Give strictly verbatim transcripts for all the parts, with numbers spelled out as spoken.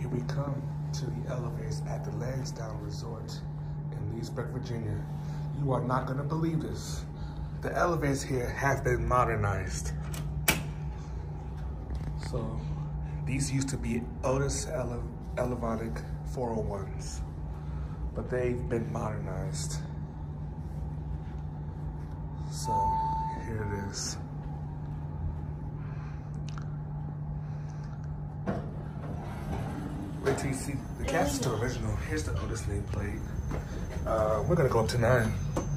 Here we come to the elevators at the Lansdowne Resort in Leesburg, Virginia. You are not gonna believe this. The elevators here have been modernized. So these used to be Otis Ele Elevonic four oh ones, but they've been modernized. So here it is. Wait till you see, the cast is still original. Here's the Otis nameplate. Uh, we're gonna go up to nine.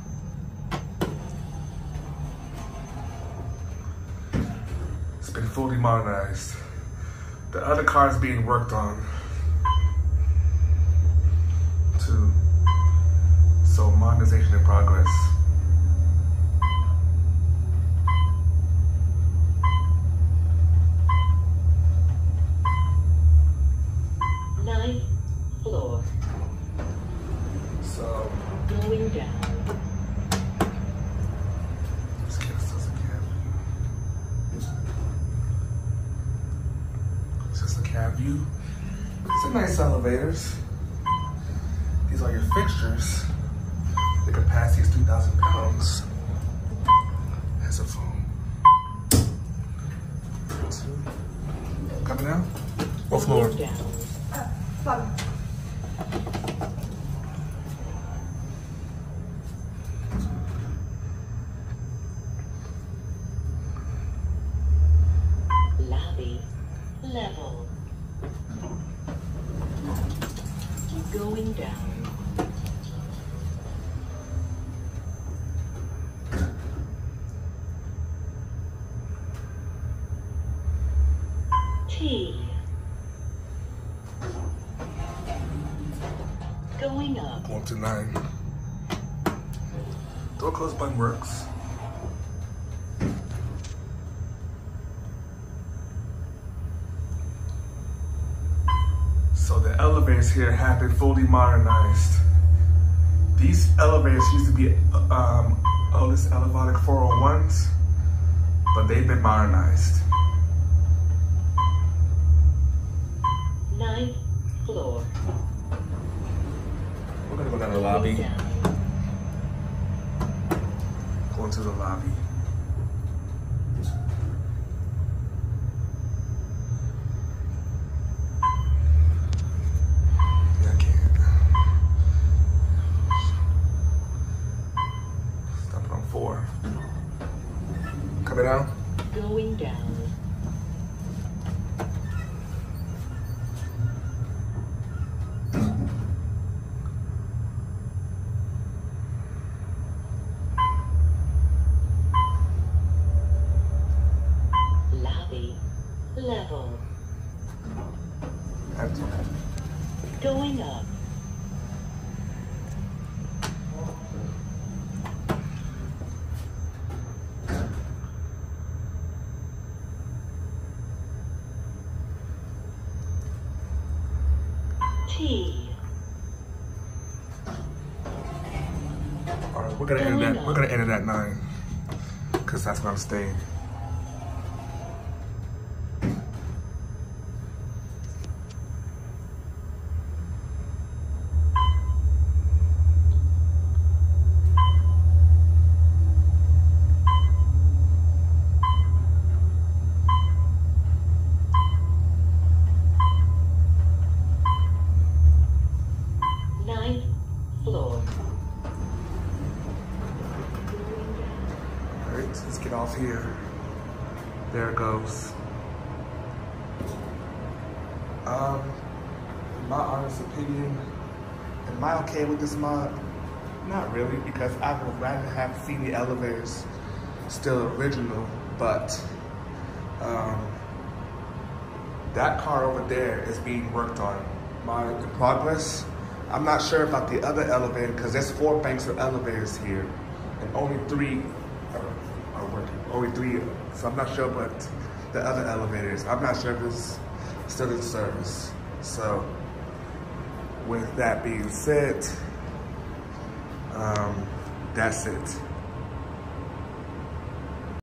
It's been fully modernized. The other car is being worked on too. So modernization in progress. Ninth floor. So Going down. let's get ourselves a cab view. It's just a cab view. It's a nice elevators. These are your fixtures. The capacity is three thousand pounds. Has a phone. Two. Coming out? What floor? Going down. Bottom. Lobby level. Going down. T. Going up. Going to nine. Door close button works. So the elevators here have been fully modernized. These elevators used to be um, Otis Elevonic four oh ones, but they've been modernized. Ninth floor. We're gonna go down to the lobby. Down. Going to the lobby. Yeah, I can't. Stop it on four. Coming down. Going down. Lobby level. Empty. Going up. T. All right, we're gonna end that. We're gonna end it at nine, cause that's where I'm staying. Ninth floor. All right, let's get off here. There it goes. Um, in my honest opinion, am I okay with this mod? Not really, because I would rather have seen the elevators still original, but um, that car over there is being worked on, mod in progress. I'm not sure about the other elevator, because there's four banks of elevators here, and only three are, are working, only three, so I'm not sure about the other elevators. I'm not sure if it's still in service. So, with that being said, um, that's it.